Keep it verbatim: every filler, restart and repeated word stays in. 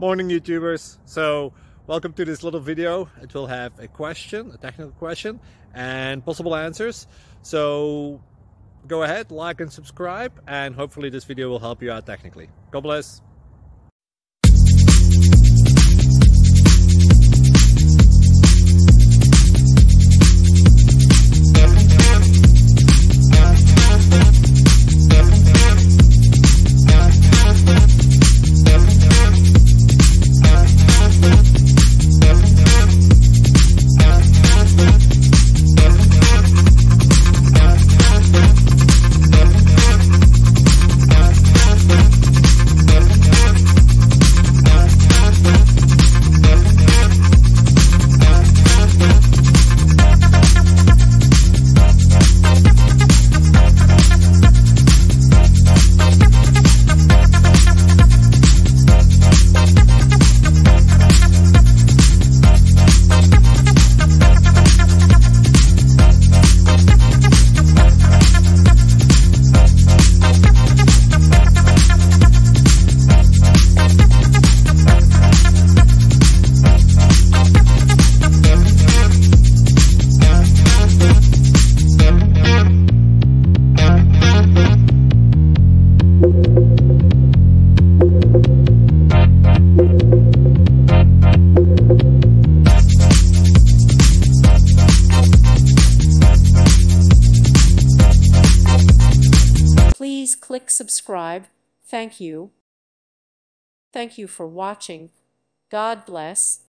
Morning YouTubers. So welcome to this little video. It will have a question, a technical question, and possible answers. So go ahead, like and subscribe, and hopefully this video will help you out technically. God bless. Please click subscribe. Thank you. Thank you for watching. God bless.